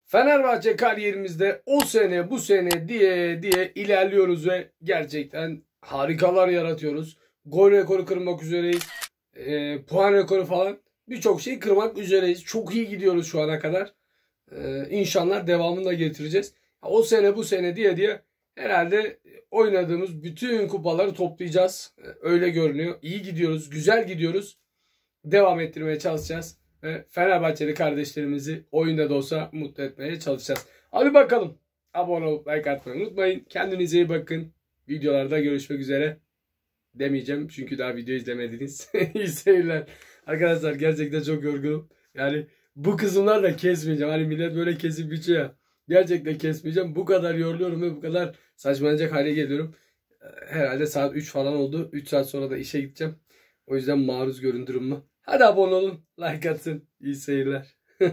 Fenerbahçe kariyerimizde o sene bu sene diye ilerliyoruz ve gerçekten harikalar yaratıyoruz. Gol rekoru kırmak üzereyiz. Puan rekoru falan birçok şey kırmak üzereyiz. Çok iyi gidiyoruz şu ana kadar. İnşallah devamını da getireceğiz. O sene bu sene diye herhalde oynadığımız bütün kupaları toplayacağız. Öyle görünüyor. İyi gidiyoruz. Güzel gidiyoruz. Devam ettirmeye çalışacağız. Ve Fenerbahçeli kardeşlerimizi oyunda da olsa mutlu etmeye çalışacağız. Hadi bakalım. Abone olup like atmayı unutmayın. Kendinize iyi bakın. Videolarda görüşmek üzere. Demeyeceğim çünkü daha video izlemediniz. İyi seyirler. Arkadaşlar gerçekten çok yorgunum. Yani bu kısımlar da kesmeyeceğim. Hani millet böyle kesip biçiyor ya. Gerçekten kesmeyeceğim. Bu kadar yoruluyorum ve bu kadar saçmalayacak hale geliyorum. Herhalde saat 3 falan oldu. 3 saat sonra da işe gideceğim. O yüzden maruz görün durumuma. Hadi abone olun. Like atın. İyi seyirler.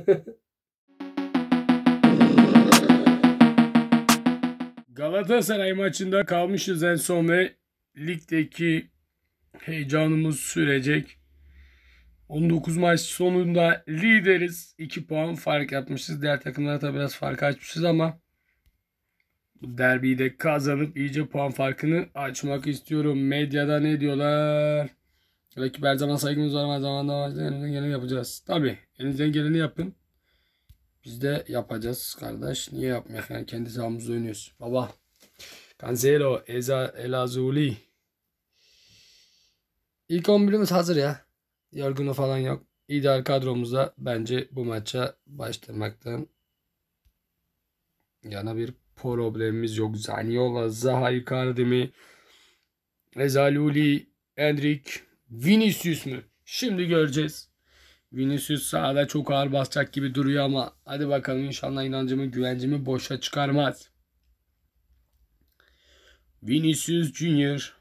Galatasaray maçında kalmışız en son ve ligdeki heyecanımız sürecek. 19 maç sonunda lideriz. 2 puan fark yapmışız. Diğer takımlara da biraz fark açmışız ama bu derbiyi de kazanıp iyice puan farkını açmak istiyorum. Medyada ne diyorlar? Rakip her zaman saygımız var. Her zaman da elimizden geleni yapacağız. Tabii elinizden geleni yapın. Biz de yapacağız kardeş. Niye yapmayalım? Yani kendi sahamızda oynuyoruz. Baba. Cancelo, El Azuli. İlk 11'imiz hazır ya. Yorgunu falan yok. İdeal kadromuzda bence bu maça başlamaktan yana bir problemimiz yok. Zaniolo, Zaha, Icardi, Ezaluli, Endrick, Vinicius mu? Şimdi göreceğiz. Vinicius sahada çok ağır basacak gibi duruyor ama hadi bakalım inşallah inancımı, güvencimi boşa çıkarmaz. Vinicius Junior.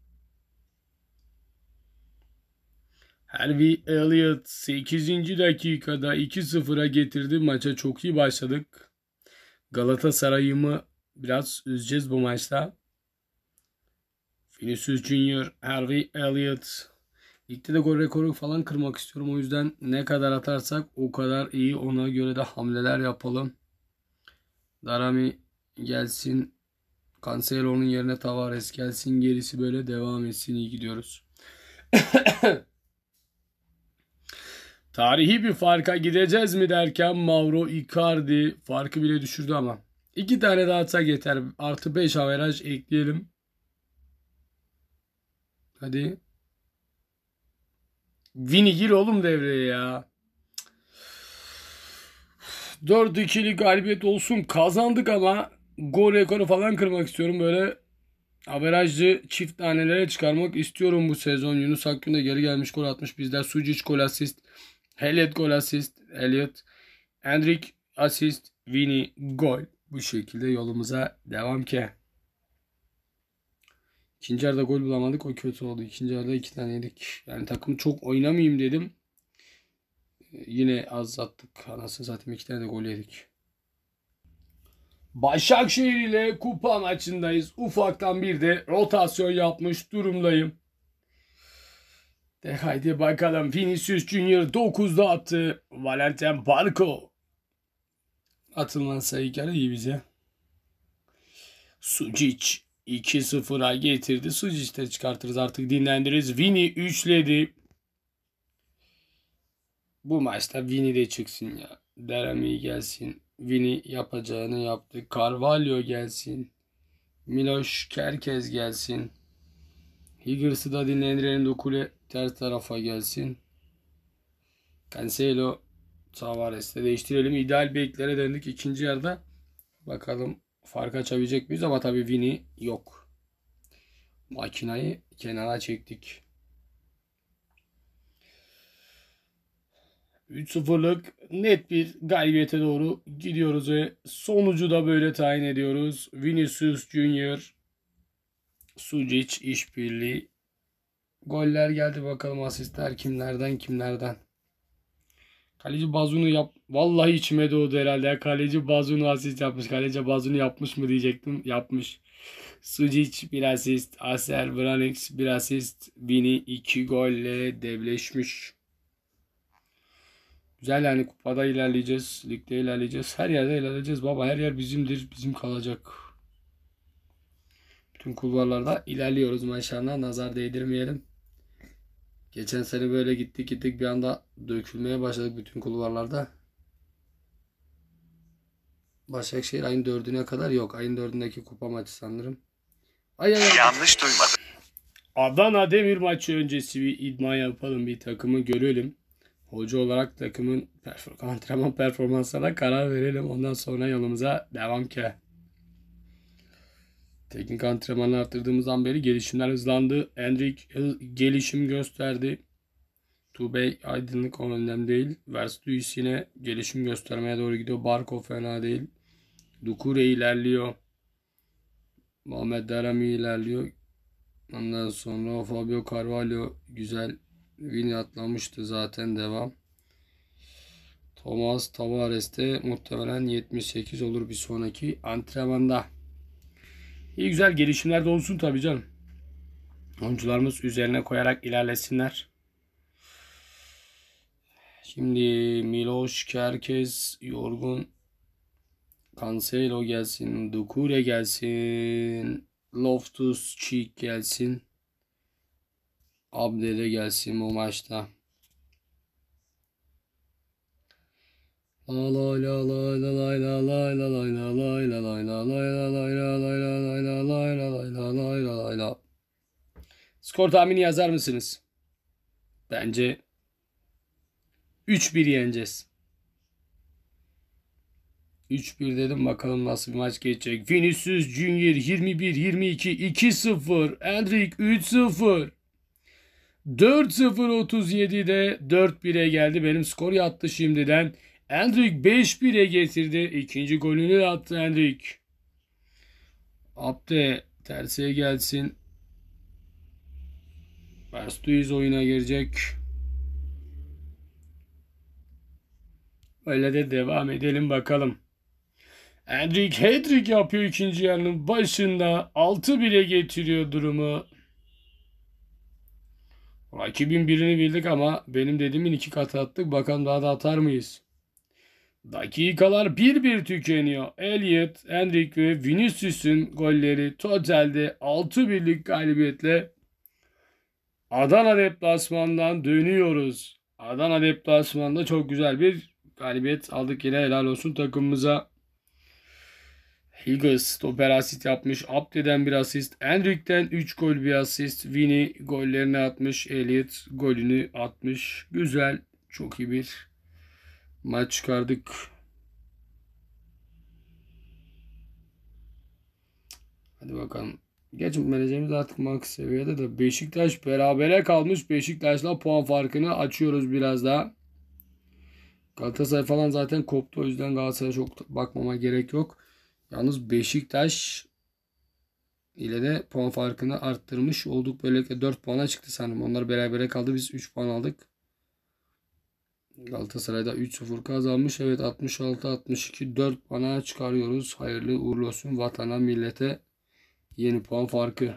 Harvey Elliott 8. dakikada 2-0'a getirdi. Maça çok iyi başladık. Galatasaray'ımı biraz üzeceğiz bu maçta. Vinicius Junior, Harvey Elliott. Ligde de gol rekoru falan kırmak istiyorum. O yüzden ne kadar atarsak o kadar iyi. Ona göre de hamleler yapalım. Darami gelsin. Cancelo'nun yerine Tavares gelsin. Gerisi böyle devam etsin. İyi gidiyoruz. Tarihi bir farka gideceğiz mi derken Mauro Icardi farkı bile düşürdü ama. 2 tane daha atsak yeter. Artı 5 averaj ekleyelim. Hadi. Vini gir oğlum devreye ya. 4-2'lik galibiyet olsun. Kazandık ama gol rekoru falan kırmak istiyorum. Böyle averajlı çift tanelere çıkarmak istiyorum bu sezon. Yunus Akgün de geri gelmiş, gol atmış. Bizler Sucic gol asist. Elliot gol asist. Elliot. Endrick asist. Vini gol. Bu şekilde yolumuza devam ki. İkinci yarıda gol bulamadık. O kötü oldu. İkinci yarıda 2 tane yedik. Yani takım çok oynamayayım dedim. Yine az attık. Anasını satayım 2 tane de gol yedik. Başakşehir ile kupa maçındayız. Ufaktan bir de rotasyon yapmış durumdayım. De haydi bakalım. Vinicius Junior 9'da attı. Valentin Barco. Atılan sayı geldi iyi bize. Sucic 2-0'a getirdi. Sucic'te çıkartırız artık, dinlendiririz. Vini üçledi. Bu maçta Vini de çıksın ya. Darami gelsin. Vini yapacağını yaptı. Carvalho gelsin. Miloš Kerkez gelsin. Higgins'ı da dinlendirelim. Dokule ters tarafa gelsin. Cancelo, Tavares'le değiştirelim. İdeal beklere döndük ikinci yarıda. Bakalım fark açabilecek miyiz ama tabii Vini yok. Makinayı kenara çektik. 3-0'lık net bir galibiyete doğru gidiyoruz ve sonucu da böyle tayin ediyoruz. Vinicius Junior, Sucic işbirliği. Goller geldi, bakalım asistler kimlerden. Kaleci Bazunu yap. Vallahi içime doğdu herhalde. Kaleci Bazunu asist yapmış. Kaleci Bazunu yapmış mı diyecektim. Yapmış. Sucic bir asist. Aser Branix bir asist. Vini 2 golle devleşmiş. Güzel yani, kupada ilerleyeceğiz. Ligde ilerleyeceğiz. Her yerde ilerleyeceğiz baba. Her yer bizimdir. Bizim kalacak. Bütün kulvarlarda ilerliyoruz maşallah. Nazar değdirmeyelim. Geçen sene böyle gittik bir anda dökülmeye başladık bütün kulvarlarda. Başakşehir ayın 4'üne kadar yok. Ayın 4'ündeki kupa maçı sanırım. Yanlış duymadım. Adana Demir maçı öncesi bir idman yapalım. Bir takımı görelim. Hoca olarak takımın antrenman performansına karar verelim. Ondan sonra yolumuza devam ki. Teknik antrenmanı arttırdığımızdan beri gelişimler hızlandı. Endrick gelişim gösterdi. Tubey aydınlık, o önemli değil. Verstuis yine gelişim göstermeye doğru gidiyor. Barkov fena değil. Doucouré ilerliyor. Muhammed Darami ilerliyor. Ondan sonra Fabio Carvalho güzel. Vini atlamıştı zaten, devam. Thomas Tavares de muhtemelen 78 olur bir sonraki antrenmanda. İyi, güzel gelişimler de olsun tabii canım. Oyuncularımız üzerine koyarak ilerlesinler. Şimdi Miloš Kerkez yorgun. Cancelo gelsin. Doucouré gelsin. Loftus-Cheek gelsin. Abdele gelsin bu maçta. Skor tahmini yazar mısınız? Bence 3-1 yeneceğiz. 3-1 dedim, bakalım nasıl bir maç geçecek. Vinicius Junior 21-22 2-0. Endrick 3-0. 4-0-37'de 4-1'e geldi. Benim skor yattı şimdiden. Endrick 5-1'e getirdi. İkinci golünü de attı Endrick. Abde tersiye gelsin. Verstuis oyuna girecek. Öyle de devam edelim bakalım. Endrick hat-trick yapıyor ikinci yarının başında. 6-1'e getiriyor durumu. Rakibin birini bildik ama benim dediğimin 2 katı attık. Bakalım daha da atar mıyız? Dakikalar 1-1 tükeniyor. Elliot, Endrick ve Vinicius'un golleri totalde 6-1'lik galibiyetle Adana deplasmandan dönüyoruz. Adana deplasmanda çok güzel bir galibiyet aldık yine, helal olsun takımımıza. Higgins stoper asist yapmış. Abde'den bir asist. Endrick'ten 3 gol bir asist. Vini gollerini atmış. Elliot golünü atmış. Güzel. Çok iyi bir maç çıkardık. Hadi bakalım. Geçmeyeceğimiz artık max seviyede de. Beşiktaş berabere kalmış. Beşiktaş'la puan farkını açıyoruz biraz daha. Galatasaray falan zaten koptu. O yüzden Galatasaray'a çok bakmama gerek yok. Yalnız Beşiktaş ile de puan farkını arttırmış olduk. Böylelikle 4 puana çıktı sanırım. Onlar berabere kaldı. Biz 3 puan aldık. Galatasaray'da 3-0 kazanmış. Evet, 66-62 4 puana çıkarıyoruz. Hayırlı uğurlu olsun vatana, millete. Yeni puan farkı.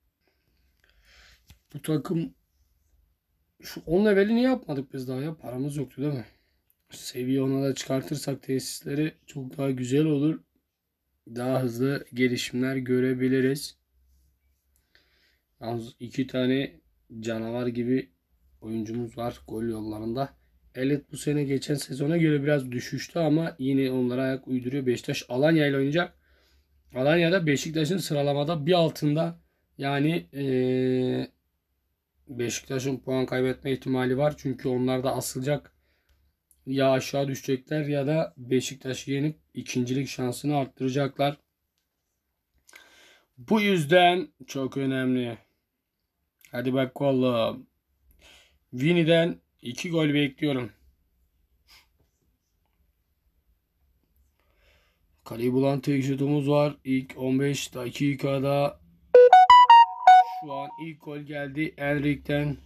Bu takım şu 10 leveli niye yapmadık biz daha ya? Paramız yoktu değil mi? Seviye 10'a da çıkartırsak tesisleri çok daha güzel olur. Daha hızlı gelişimler görebiliriz. Yalnız 2 tane canavar gibi oyuncumuz var gol yollarında. Elliot bu sene geçen sezona göre biraz düşüştü ama yine onlara ayak uyduruyor. Beşiktaş Alanya ile oynayacak. Alanya'da Beşiktaş'ın sıralamada bir altında. Yani Beşiktaş'ın puan kaybetme ihtimali var. Çünkü onlar da asılacak. Ya aşağı düşecekler ya da Beşiktaş'ı yenip ikincilik şansını arttıracaklar. Bu yüzden çok önemli. Hadi bakalım. Vini'den 2 gol bekliyorum. Kaleyi bulan tek şutumuz var. İlk 15 dakikada şu an ilk gol geldi Enrik'ten.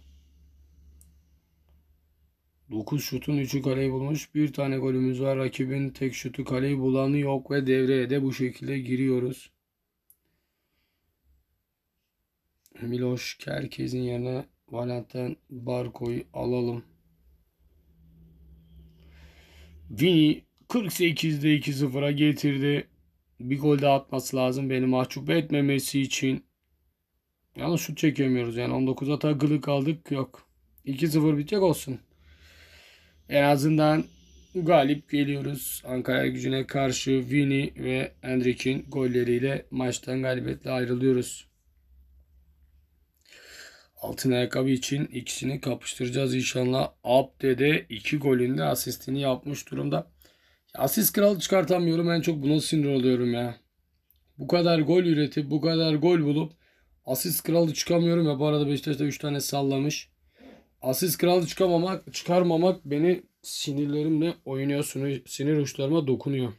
9 şutun 3'ü kaleyi bulmuş. Bir tane golümüz var. Rakibin tek şutu kaleyi bulanı yok ve devreye de bu şekilde giriyoruz. Miloš Kerkez'in yerine Valentin Barco'yu alalım. Vini 48'de 2-0'a getirdi. Bir gol daha atması lazım beni mahcup etmemesi için. Yalnız şut çekemiyoruz yani 19'a takılı kaldık, yok. 2-0 bitecek olsun. En azından galip geliyoruz. Ankara Gücü'ne karşı Vini ve Endrick'in golleriyle maçtan galibiyetle ayrılıyoruz. Altın ayakkabı için ikisini kapıştıracağız inşallah. Abde 2 golünde asistini yapmış durumda. Asist kralı çıkartamıyorum. En çok buna sinir oluyorum ya. Bu kadar gol üretip bu kadar gol bulup asist kralı çıkamıyorum ya. Bu arada Beşiktaş'ta 3 tane sallamış. Asist kralı çıkarmamak beni sinirlerimle oynuyor. Sinir uçlarıma dokunuyor.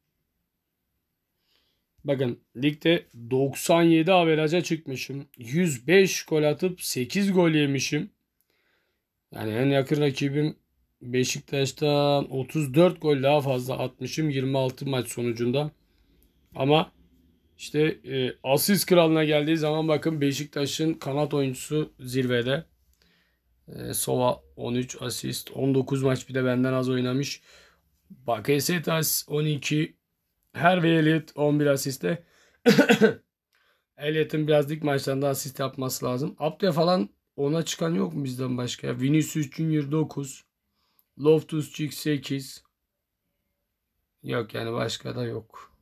Bakın ligde 97 averaja çıkmışım. 105 gol atıp 8 gol yemişim. Yani en yakın rakibim Beşiktaş'tan 34 gol daha fazla atmışım 26 maç sonucunda. Ama işte asist kralına geldiği zaman bakın Beşiktaş'ın kanat oyuncusu zirvede. Sova 13 asist, 19 maç bir de benden az oynamış. Bakasetas 12, Harvey Elliott 11 asiste. Elliott'ın biraz lig maçlarında asist yapması lazım. Abde falan ona çıkan yok mu bizden başka? Vinicius Junior 9. Loftus-Cheek 8. Yok yani başka da yok.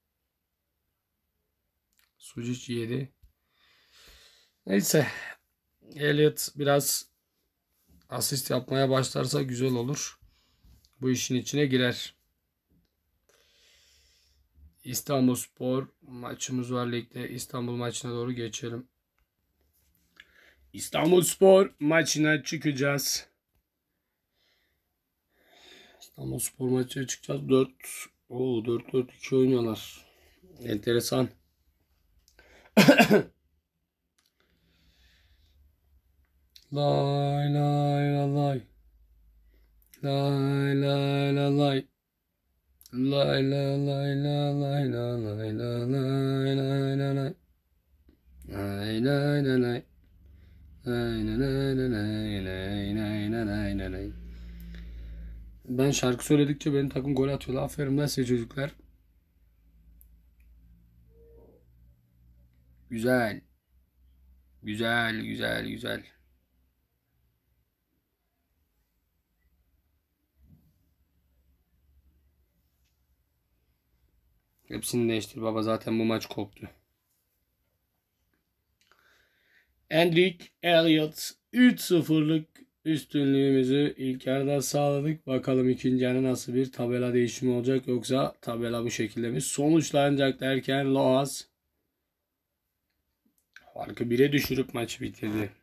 Sucic 7. Neyse. Elliott biraz asist yapmaya başlarsa güzel olur. Bu işin içine girer. İstanbulspor maçımız var ligde. İstanbul maçına doğru geçelim. İstanbulspor maçına çıkacağız. İstanbulspor maçına çıkacağız. 4-4-2 oynuyorlar. Enteresan. Lay lay lay lay. Lay lay lay lay. Lay lay lay lay lay lay lay lay lay lay lay. Lay lay lay lay. Ben şarkı söyledikçe benim takım gol atıyorlar. Aferin lan size çocuklar. Güzel. Güzel, güzel, güzel. Hepsini değiştir baba. Zaten bu maç koptu. Endrick, Elliott 3-0'lık üstünlüğümüzü ilk yarıda sağladık. Bakalım ikinci yarı nasıl bir tabela değişimi olacak. Yoksa tabela bu şekilde mi sonuçlanacak derken Loaz farkı 1'e düşürüp maçı bitirdi.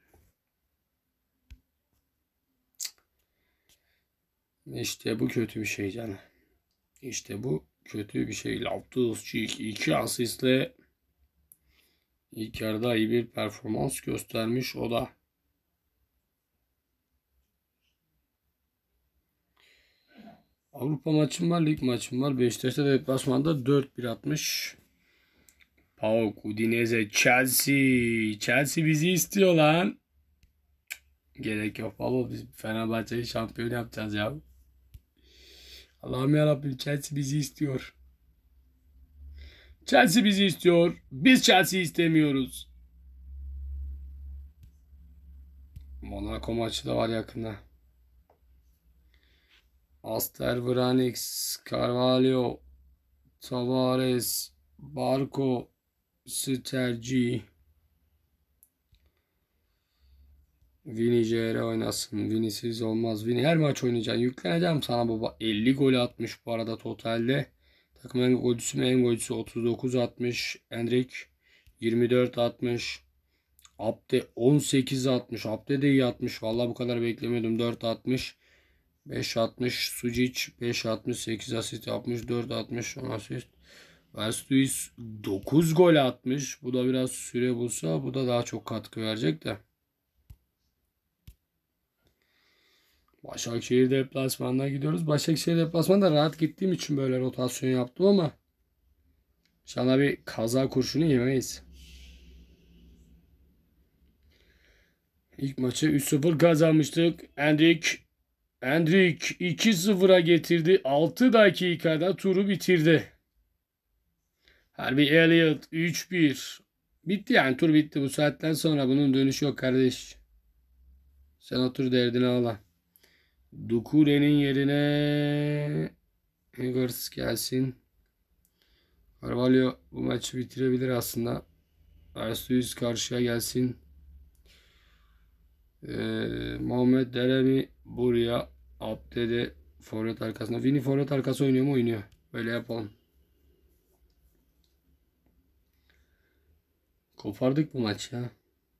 İşte bu kötü bir şey canım. İşte bu kötü bir şey. Loftus-Cheek 2 asistle ilk yarıda iyi bir performans göstermiş o da. Avrupa maçım var, lig maçım var. Beşiktaş'ta deplasmanda 4-1 atmış. PAOK, Udinese, Chelsea. Chelsea bizi istiyor lan. Gerek yok baba, biz Fenerbahçe'yi şampiyon yapacağız ya. Allah'ım yarabbim, Chelsea bizi istiyor. Chelsea bizi istiyor. Biz Chelsea istemiyoruz. Monaco maçı da var yakında. Aster, Vranix, Carvalho, Tavares, Barco, Sterci. Vini CR oynasın. Vinisiz olmaz. Vini her maç oynayacaksın. Yükleneceğim sana baba. 50 gol atmış bu arada totalde. Takım en golcüsü mü? En golcüsü 39 atmış. Endrick 24 atmış. Abde 18 atmış. Abde de iyi atmış. Vallahi bu kadar beklemiyordum. 4 atmış. 5 atmış. Sucic 5 atmış. 8 asist yapmış. 4 atmış. 10 asist. Verstuis 9 gol atmış. Bu da biraz süre bulsa bu da daha çok katkı verecek de. Başakşehir deplasmanına gidiyoruz. Başakşehir deplasmanında rahat gittiğim için böyle rotasyon yaptım ama inşallah bir kaza kurşunu yemeyiz. İlk maçı 3-0 kazanmıştık. Endrick Endrick 2-0'a getirdi. 6 dakikada turu bitirdi. Harvey Elliott 3-1. Bitti yani, tur bitti. Bu saatten sonra bunun dönüşü yok kardeş. Sen otur derdine ağla. Doucouré'nin yerine Eggers gelsin. Carvalho bu maçı bitirebilir aslında. Ersoy karşıya gelsin. Muhammed Deremi buraya. Abdede forvet arkasında. Vini forvet arkası oynuyor mu? Oynuyor. Böyle yapalım. Kopardık bu maç ya.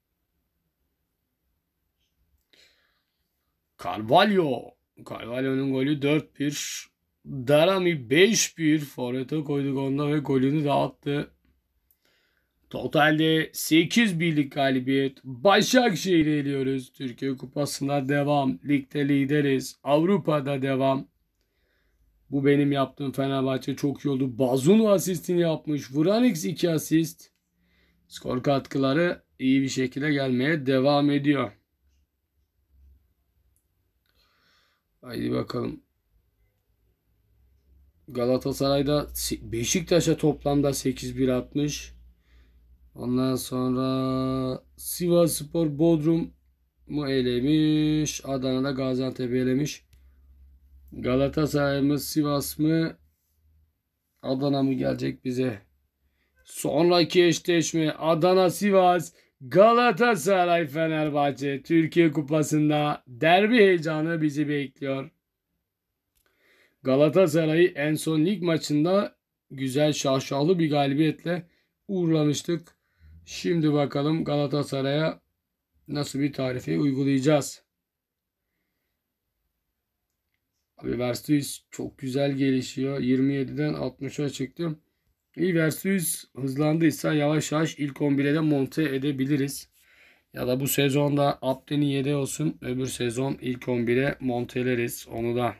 Carvalho'nun golü 4-1. Darami 5-1. Forvet'e koyduk onda ve golünü de attı. Totalde 8 birlik galibiyet. Başakşehir'i eliyoruz. Türkiye Kupası'nda devam. Ligde lideriz. Avrupa'da devam. Bu benim yaptığım Fenerbahçe çok iyi oldu. Bazunu asistini yapmış. Vuranix 2 asist. Skor katkıları iyi bir şekilde gelmeye devam ediyor. Haydi bakalım. Galatasaray'da Beşiktaş'a toplamda 8-1 atmış. Ondan sonra Sivasspor Bodrum mu elemiş. Adana'da Gaziantep'i elemiş. Galatasaray mı Sivas mı Adana mı gelecek bize? Sonraki eşleşme Adana Sivas, Galatasaray Fenerbahçe. Türkiye Kupası'nda derbi heyecanı bizi bekliyor. Galatasaray'ı en son lig maçında güzel şaşalı bir galibiyetle uğurlamıştık. Şimdi bakalım Galatasaray'a nasıl bir tarife uygulayacağız. Abi Versus çok güzel gelişiyor. 27'den 60'a çıktı. İyi, Versus hızlandıysa yavaş yavaş ilk 11'e de monte edebiliriz. Ya da bu sezonda Abdeni 7 olsun. Öbür sezon ilk 11'e monteleriz. Onu da.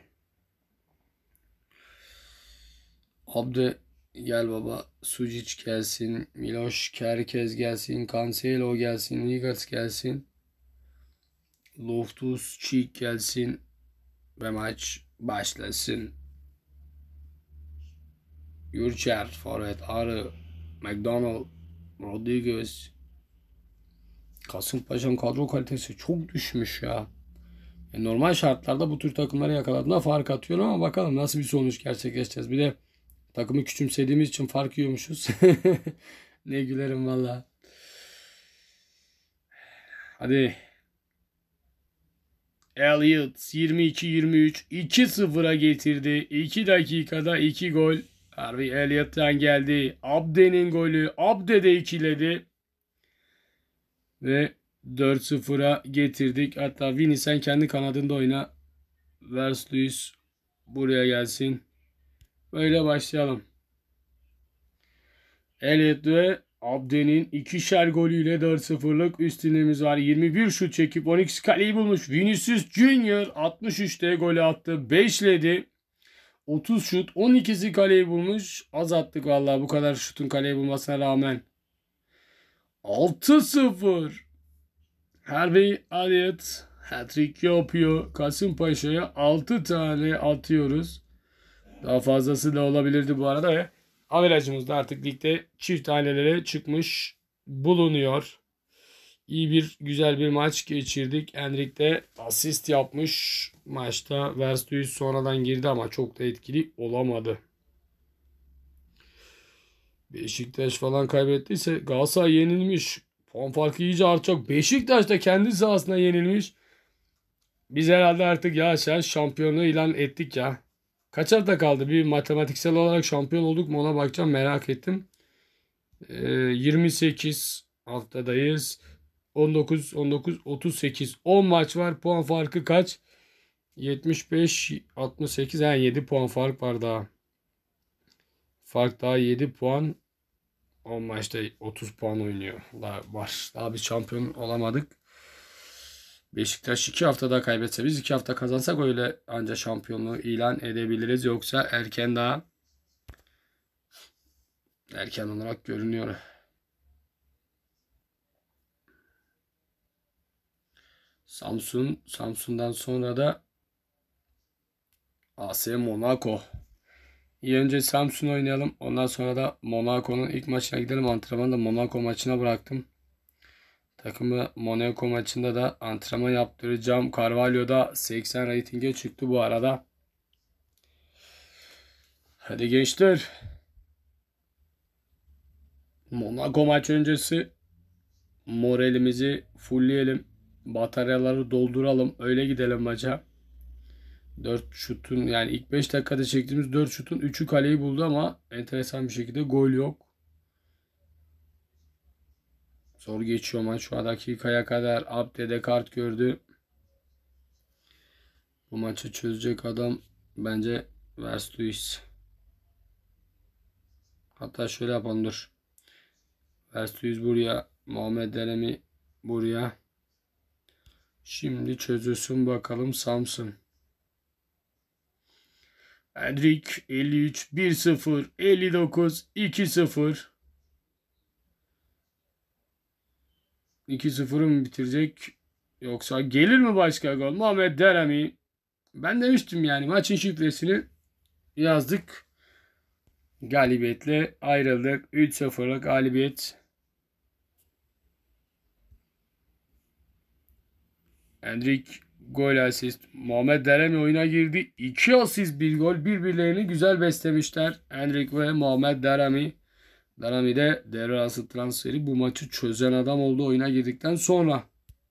Abde gel baba. Sucic gelsin. Miloš Kerkez gelsin. Cancelo gelsin. Ligas gelsin. Loftus-Cheek gelsin. Ve maç başlasın. Yurçer, forvet, Arı, McDonald, Rodriguez. Kasımpaşa'nın kadro kalitesi çok düşmüş ya. Normal şartlarda bu tür takımları yakaladığında fark atıyor ama bakalım nasıl bir sonuç gerçekleşeceğiz. Bir de takımı küçümsediğimiz için fark yiyormuşuz. Ne gülerim valla. Hadi. Elliott 22-23 2-0'a getirdi. 2 dakikada 2 gol. Harvey Elliott'tan geldi. Abde'nin golü. Abde de ikiledi. Ve 4-0'a getirdik. Hatta Vini sen kendi kanadında oyna. Vers buraya gelsin. Böyle başlayalım. Elliott ve Abde'nin ikişer golüyle 4-0'lık üstünlüğümüz var. 21 şut çekip 12 kaleyi bulmuş. Vinicius Junior 63'te golü attı. 5'ledi. 30 şut 12'si kaleyi bulmuş. Az attık vallahi bu kadar şutun kaleyi bulmasına rağmen. 6-0. Harvey Elliott hat-trick yapıyor. Kasımpaşa'ya 6 tane atıyoruz. Daha fazlası da olabilirdi bu arada ve averajımız da artık ligde çift tanelere çıkmış bulunuyor. İyi bir güzel bir maç geçirdik. Endrick de asist yapmış. Maçta Versus sonradan girdi ama çok da etkili olamadı. Beşiktaş falan kaybettiyse Galatasaray yenilmiş. Puan farkı iyice artacak. Beşiktaş da kendi sahasına yenilmiş. Biz herhalde artık yavaş yavaş şampiyonluğu ilan ettik ya. Kaç hafta kaldı? Bir matematiksel olarak şampiyon olduk mu ona bakacağım, merak ettim. 28 haftadayız. 19, 38. 10 maç var. Puan farkı kaç? 75, 68. Yani 7 puan fark var daha. Fark daha 7 puan. 10 maçta 30 puan oynuyor. Daha var. Daha bir şampiyon olamadık. Beşiktaş 2 haftada kaybetse, biz 2 hafta kazansak öyle ancak şampiyonluğu ilan edebiliriz. Yoksa erken, daha erken olarak görünüyor. Samsun'dan sonra da AS Monaco. İyi önce Samsun oynayalım. Ondan sonra da Monaco'nun ilk maçına gidelim. Antrenmanı da Monaco maçına bıraktım. Takımı Monaco maçında da antrenman yaptıracağım. Carvalho'da 80 reytinge çıktı bu arada. Hadi gençler. Monaco maç öncesi moralimizi fullleyelim. Bataryaları dolduralım. Öyle gidelim maça. 4 şutun yani ilk 5 dakikada çektiğimiz 4 şutun 3'ü kaleyi buldu ama enteresan bir şekilde gol yok. Zor geçiyor maç. Şu dakikaya kadar Abde'de kart gördü. Bu maçı çözecek adam bence Verstuis. Hatta şöyle yapalım dur. Verstuis buraya. Muhammed Denemi buraya. Şimdi çözülsün bakalım Samsun. Endrick 53 1-0 59 2-0 2-0'ı mı bitirecek yoksa gelir mi başka gol? Muhammed Denemi. Ben demiştim yani maçın şifresini yazdık. Galibiyetle ayrıldık. 3-0'lık galibiyet. Endrick gol asist. Muhammed Deremi oyuna girdi. 2 asist 1 gol. Birbirlerini güzel beslemişler. Endrick ve Muhammed Deremi. Deremi de devre arası transferi bu maçı çözen adam oldu oyuna girdikten sonra.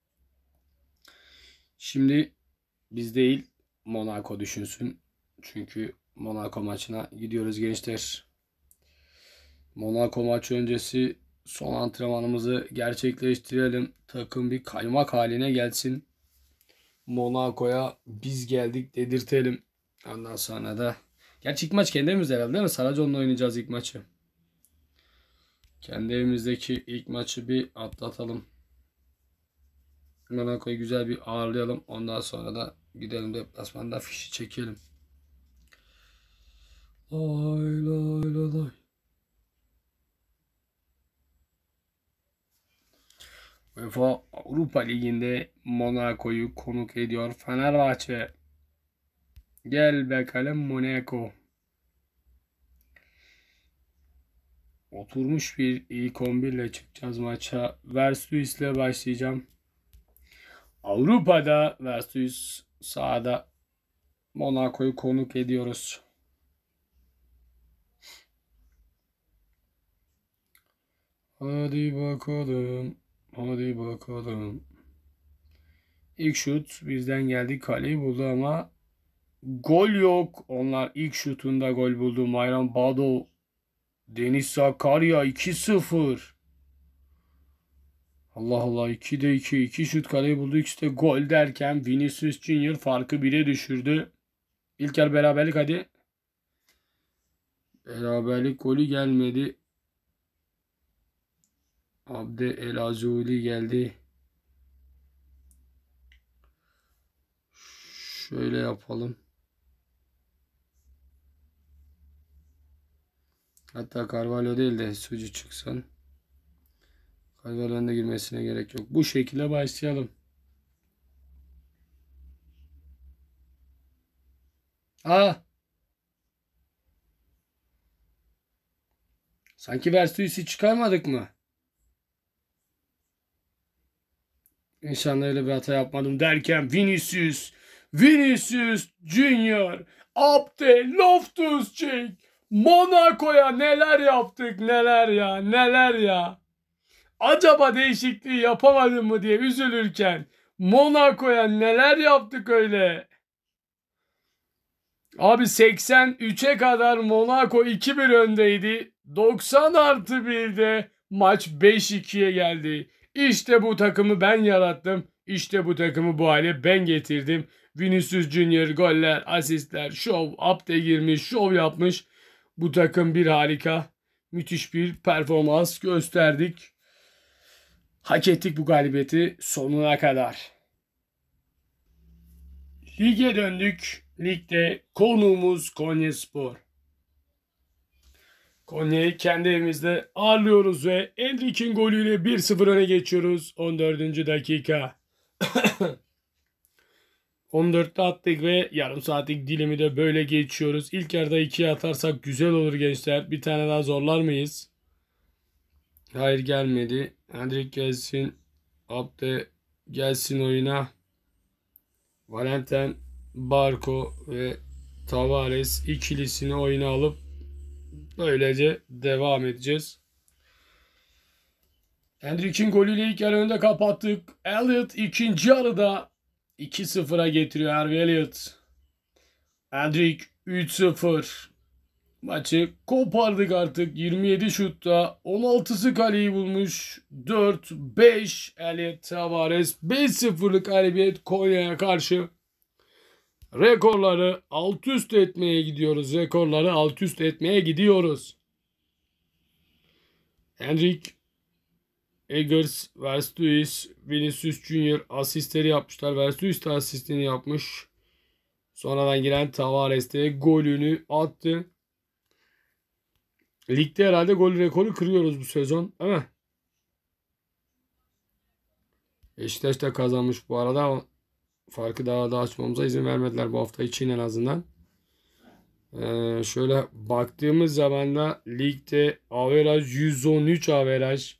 Şimdi biz değil Monaco düşünsün. Çünkü Monaco maçına gidiyoruz gençler. Monaco maçı öncesi son antrenmanımızı gerçekleştirelim. Takım bir kaymak haline gelsin. Monaco'ya biz geldik dedirtelim. Ondan sonra da gerçi ilk maç kendi evimizde herhalde değil mi? Saracon'la oynayacağız ilk maçı. Kendi evimizdeki ilk maçı bir atlatalım. Monaco'yu güzel bir ağırlayalım. Ondan sonra da gidelim deplasmanda fişi çekelim. Lay lay lay lay. UEFA Avrupa Ligi'nde Monaco'yu konuk ediyor Fenerbahçe. Gel bakalım Monaco. Oturmuş bir ilk 11 ile çıkacağız maça. Verstuis ile başlayacağım. Avrupa'da Verstuis sahada Monaco'yu konuk ediyoruz. Hadi bakalım. Hadi bakalım. İlk şut bizden geldi. Kaleyi buldu ama gol yok. Onlar ilk şutunda gol buldu. Mayran Bado. Deniz Sakarya 2-0. Allah Allah 2'de 2. 2 şut kaleyi buldu. İkisi de gol derken Vinicius Junior farkı 1'e düşürdü. İlker beraberlik hadi. Beraberlik golü gelmedi. Abde El Azuli geldi. Şöyle yapalım. Hatta Carvalho değil de Sucu çıksın. Carvalho'nun da girmesine gerek yok. Bu şekilde başlayalım. Sanki Verstuis'i çıkarmadık mı? İnşallah öyle bir hata yapmadım derken Vinicius Junior Abde Loftus-Cheek Monaco'ya neler yaptık neler ya. Acaba değişikliği yapamadım mı diye üzülürken Monaco'ya neler yaptık öyle. Abi 83'e kadar Monaco 2-1 öndeydi. 90+1'de maç 5-2'ye geldi. İşte bu takımı ben yarattım. İşte bu takımı bu hale ben getirdim. Vinicius Junior goller, asistler, şov, Abde girmiş, şov yapmış. Bu takım bir harika. Müthiş bir performans gösterdik. Hak ettik bu galibiyeti sonuna kadar. Lige döndük. Ligde konuğumuz Konyaspor. Konya'yı kendi evimizde ağırlıyoruz ve Endrick'in golüyle 1-0 öne geçiyoruz. 14. dakika. 14'te attık ve yarım saatlik dilimi de böyle geçiyoruz. İlk yarıda 2'ye atarsak güzel olur gençler. Bir tane daha zorlar mıyız? Hayır, gelmedi. Hendrik gelsin. Abde gelsin oyuna. Valentin, Barco ve Tavares ikilisini oyuna alıp böylece devam edeceğiz. Hendrik'in golüyle ilk yarı önde kapattık. Elliot ikinci yarıda 2-0'a getiriyor Harvey Elliot. Hendrik 3-0. Maçı kopardık artık. 27 şutta 16'sı kaleyi bulmuş. 4-5 Elliot Tavares. 5-0'lık galibiyet Konya'ya karşı. Rekorları alt üst etmeye gidiyoruz. Rekorları alt üst etmeye gidiyoruz. Hendrik, Eggers, Verstuis, Vinicius Junior asistleri yapmışlar. Verstuis de asistini yapmış. Sonradan giren Tavares de golünü attı. Ligde herhalde gol rekoru kırıyoruz bu sezon. Değil mi? Beşiktaş da kazanmış bu arada. Farkı daha da açmamıza izin vermediler bu hafta için en azından. Şöyle baktığımız zaman da ligde averaj 113 averaj.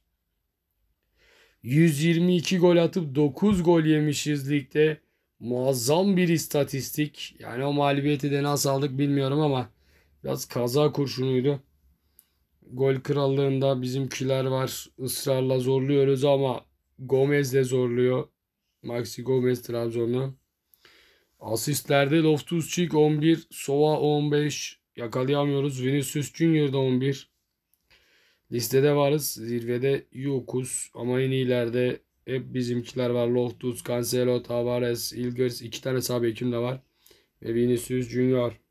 122 gol atıp 9 gol yemişiz ligde. Muazzam bir istatistik. Yani o mağlubiyeti de nasıl aldık bilmiyorum ama biraz kaza kurşunuydu. Gol krallığında bizimkiler var. Israrla zorluyoruz ama Gomez de zorluyor. Maxi Gomez Trabzon'u. Asistlerde Loftus-Cheek 11, Sova 15. Yakalayamıyoruz. Vinicius Junior da 11. Listede varız. Zirvede yokuz. Ama en iyilerde hep bizimkiler var. Loftus, Cancelo, Tavares, Ilgers. 2 tane sağ bekim de var. Ve Vinicius Junior.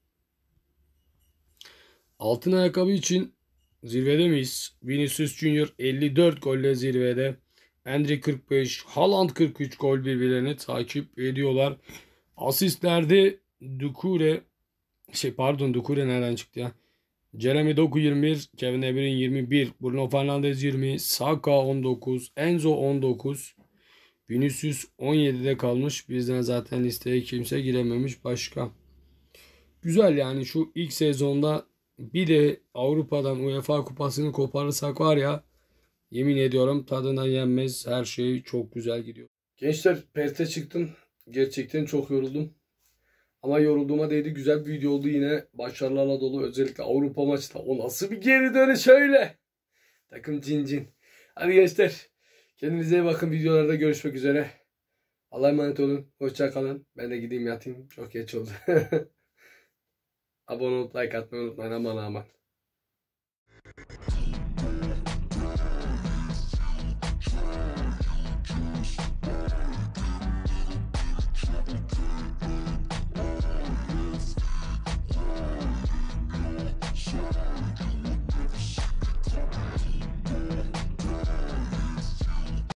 Altın ayakkabı için zirvede miyiz? Vinicius Junior 54 golle zirvede. Endrick 45, Haaland 43 gol birbirlerini takip ediyorlar. Asistlerde Doucouré Doucouré nereden çıktı ya? Jeremy Doku 21, Kevin De Bruyne 21, Bruno Fernandes 20, Saka 19, Enzo 19, Vinicius 17'de kalmış. Bizden zaten listeye kimse girememiş başka. Güzel yani şu ilk sezonda bir de Avrupa'dan UEFA kupasını koparırsak var ya, yemin ediyorum tadından yenmez, her şey çok güzel gidiyor. Gençler perte çıktım. Gerçekten çok yoruldum. Ama yorulduğuma değdi. Güzel bir video oldu yine. Başarılarla dolu. Özellikle Avrupa maçta. O nasıl bir geri dönüş öyle. Takım cin. Hadi gençler. Kendinize iyi bakın. Videolarda görüşmek üzere. Allah'a emanet olun. Hoşça kalın. Ben de gideyim yatayım. Çok geç oldu. Abone olup like atmayı unutmayın. Aman aman.